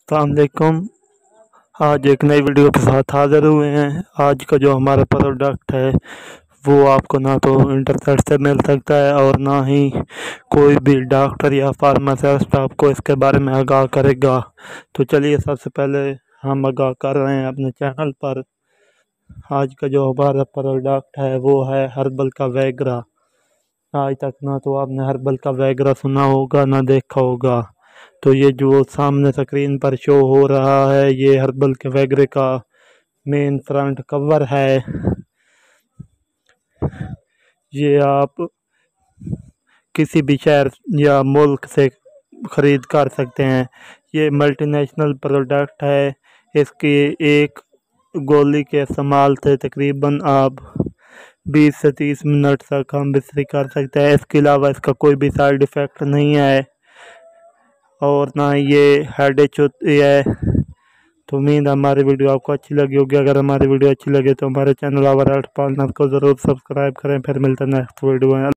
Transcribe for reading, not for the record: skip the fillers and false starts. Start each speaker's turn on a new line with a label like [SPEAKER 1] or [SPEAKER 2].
[SPEAKER 1] अस्सलामुअलैकुम। आज एक नई वीडियो के साथ हाज़िर हुए हैं। आज का जो हमारा प्रोडक्ट है वो आपको ना तो इंटरनेट से मिल सकता है और ना ही कोई भी डॉक्टर या फार्मासिस्ट आपको इसके बारे में आगाह करेगा। तो चलिए सबसे पहले हम आगाह कर रहे हैं अपने चैनल पर। आज का जो हमारा प्रोडक्ट है वो है हर्बल का वैगरा। आज तक ना तो आपने हर्बल का वैगरा सुना होगा ना देखा होगा। तो ये जो सामने स्क्रीन पर शो हो रहा है ये हर्बल के वैगरे का मेन फ्रंट कवर है। ये आप किसी भी शहर या मुल्क से ख़रीद कर सकते हैं। ये मल्टीनेशनल प्रोडक्ट है। इसकी एक गोली के इस्तेमाल से तकरीबन आप 20 से 30 मिनट तक हम बिस्तरी कर सकते हैं। इसके अलावा इसका कोई भी साइड इफ़ेक्ट नहीं है और ना ये हेडेक होती है। तो उम्मीद हमारी वीडियो आपको अच्छी लगी होगी। अगर हमारी वीडियो अच्छी लगे तो हमारे चैनल आवर आर्ट पार्टनर को ज़रूर सब्सक्राइब करें। फिर मिलते हैं नेक्स्ट वीडियो में।